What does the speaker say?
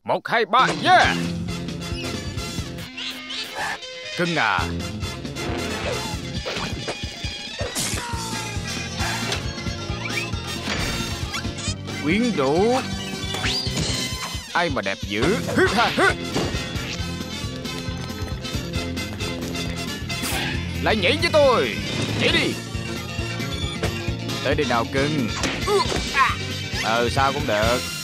1, 2, 3, yeah. Cưng à. Quyến rũ. Ai mà đẹp dữ. Lại nhảy với tôi. Nhảy đi. Tới đây nào cưng. Sao cũng được.